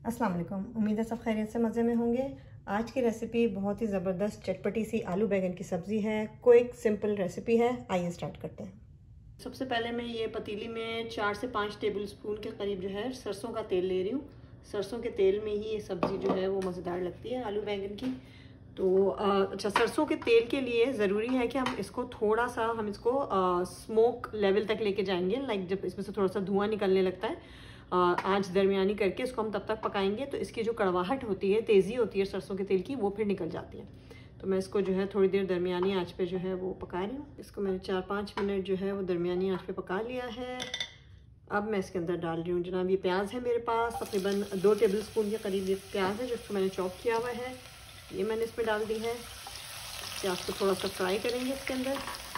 अस्सलाम वालेकुम। उम्मीद है सब खैरियत से मज़े में होंगे। आज की रेसिपी बहुत ही ज़बरदस्त चटपटी सी आलू बैंगन की सब्ज़ी है। क्विक सिंपल रेसिपी है। आइए स्टार्ट करते हैं। सबसे पहले मैं ये पतीली में 4 से 5 टेबल स्पून के करीब जो है सरसों का तेल ले रही हूँ। सरसों के तेल में ही ये सब्ज़ी जो है वो मज़ेदार लगती है आलू बैंगन की। तो अच्छा, सरसों के तेल के लिए ज़रूरी है कि हम इसको थोड़ा सा स्मोक लेवल तक लेके जाएंगे। लाइक जब इसमें से थोड़ा सा धुआं निकलने लगता है, आंच दरमियानी करके इसको हम तब तक पकाएंगे तो इसकी जो कड़वाहट होती है, तेज़ी होती है सरसों के तेल की, वो फिर निकल जाती है। तो मैं इसको जो है थोड़ी देर दरमियानी आंच पे जो है वो पका रही हूँ। इसको मैंने 4-5 मिनट जो है वो दरमियानी आंच पे पका लिया है। अब मैं इसके अंदर डाल रही हूँ जनाब, ये प्याज है मेरे पास, तकरीबन 2 टेबल स्पून के करीब ये प्याज है जिसको मैंने चॉप किया हुआ है। ये मैंने इसमें डाल दी है। प्याज को थोड़ा सा फ्राई करेंगे इसके अंदर।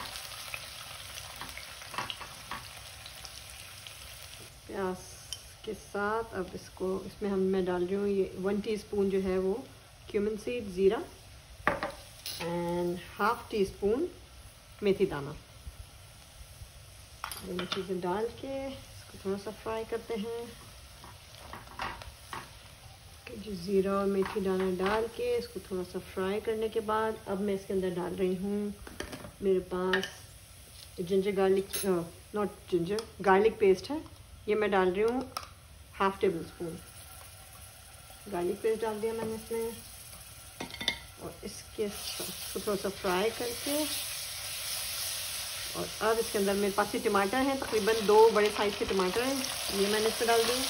प्याज के साथ अब इसमें मैं डाल रही हूँ ये 1 टीस्पून जो है वो cumin seed jeera and half teaspoon methi dana. दोनों चीज़ें डाल के इसको थोड़ा सा फ्राई करते हैं। जो ज़ीरा और मेथी दाना डाल के इसको थोड़ा सा फ्राई करने के बाद अब मैं इसके अंदर डाल रही हूँ, मेरे पास गार्लिक पेस्ट है। ये मैं डाल रही हूँ half tablespoon garlic paste डाल दिया मैंने इसमें। और इसके थोड़ा सा फ्राई करके और अब इसके अंदर मेरे पास ये टमाटर हैं, तकरीबन 2 बड़े साइज़ के टमाटर हैं, ये मैंने इसमें डाल दिए।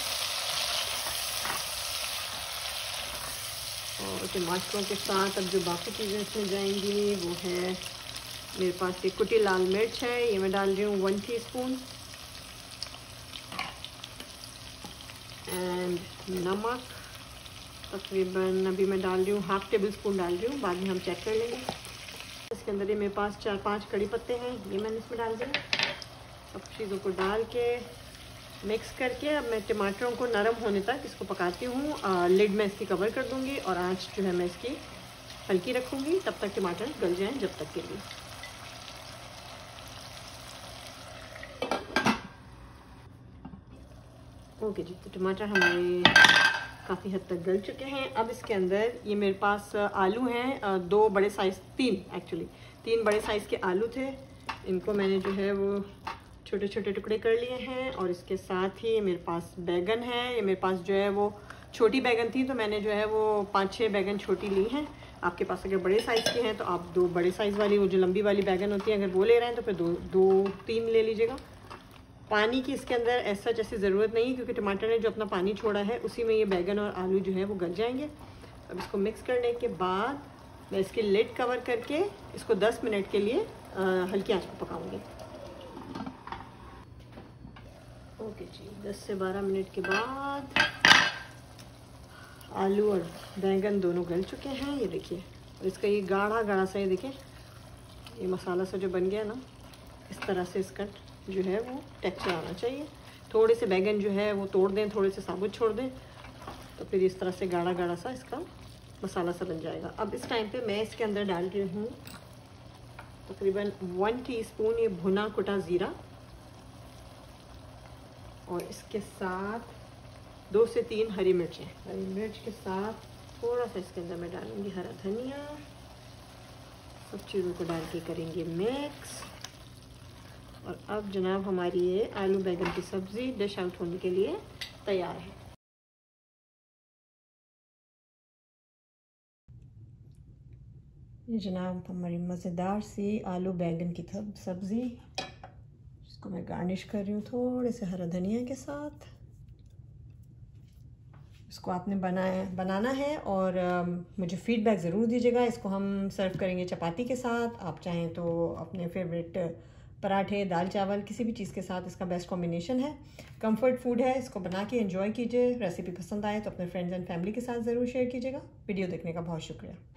और टमाटरों के साथ अब जो बाकी चीज़ें इसमें जाएंगी वो है, मेरे पास ये कुटी लाल मिर्च है, ये मैं डाल रही हूँ 1 टीस्पून एंड नमक तकरीबन अभी मैं डाल रही हूँ हाफ टेबल स्पून डाल रही हूँ, बाद में हम चेक कर लेंगे। इसके अंदर ये मेरे पास 4-5 कड़ी पत्ते हैं, ये मैंने इसमें डाल दिए। सब चीज़ों को डाल के मिक्स करके अब मैं टमाटरों को नरम होने तक इसको पकाती हूँ। लिड में इसकी कवर कर दूँगी और आंच जो है मैं इसकी हल्की रखूँगी, तब तक टमाटर गल जाएं जब तक के लिए। ओके जी, तो टमाटर हमारे काफ़ी हद तक गल चुके हैं। अब इसके अंदर ये मेरे पास आलू हैं, 2 बड़े साइज़, 3 बड़े साइज़ के आलू थे। इनको मैंने जो है वो छोटे छोटे टुकड़े कर लिए हैं। और इसके साथ ही मेरे पास बैगन है। ये मेरे पास जो है वो छोटी बैगन थी तो मैंने जो है वो 5-6 बैगन छोटी ली हैं। आपके पास अगर बड़े साइज़ की हैं तो आप 2 बड़े साइज़ वाली, वो जो लंबी वाली बैगन होती है, अगर वो ले रहे हैं तो फिर 2-3 ले लीजिएगा। पानी की इसके अंदर ऐसा जैसी ज़रूरत नहीं है क्योंकि टमाटर ने जो अपना पानी छोड़ा है उसी में ये बैगन और आलू जो है वो गल जाएंगे। अब इसको मिक्स करने के बाद मैं इसकी लिड कवर करके इसको 10 मिनट के लिए हल्की आंच पर पकाऊंगी। ओके जी, 10 से 12 मिनट के बाद आलू और बैंगन दोनों गल चुके हैं, ये देखिए। और इसका ये गाढ़ा गाढ़ा सा, ये देखिए, ये मसाला सा जो बन गया ना, इस तरह से इसका जो है वो टेक्सचर आना चाहिए। थोड़े से बैगन जो है वो तोड़ दें, थोड़े से साबुत छोड़ दें, तो फिर इस तरह से गाढ़ा गाढ़ा सा इसका मसाला सा बन जाएगा। अब इस टाइम पे मैं इसके अंदर डाल रही हूँ तकरीबन 1 टीस्पून ये भुना कुटा ज़ीरा और इसके साथ 2 से 3 हरी मिर्चें। हरी मिर्च के साथ थोड़ा सा इसके अंदर मैं डालूँगी हरा धनिया। सब चीज़ों को डाल के करेंगे मिक्स। और अब जनाब हमारी ये आलू बैंगन की सब्ज़ी डिश आउट होने के लिए तैयार है। ये जनाब हमारी मज़ेदार सी आलू बैंगन की सब्ज़ी, इसको मैं गार्निश कर रही हूँ थोड़े से हरा धनिया के साथ। इसको आपने बनाना है और मुझे फ़ीडबैक ज़रूर दीजिएगा। इसको हम सर्व करेंगे चपाती के साथ, आप चाहें तो अपने फेवरेट पराठे, दाल चावल, किसी भी चीज़ के साथ इसका बेस्ट कॉम्बिनेशन है। कंफर्ट फूड है, इसको बना के एंजॉय कीजिए। रेसिपी पसंद आए तो अपने फ्रेंड्स एंड फैमिली के साथ ज़रूर शेयर कीजिएगा। वीडियो देखने का बहुत शुक्रिया।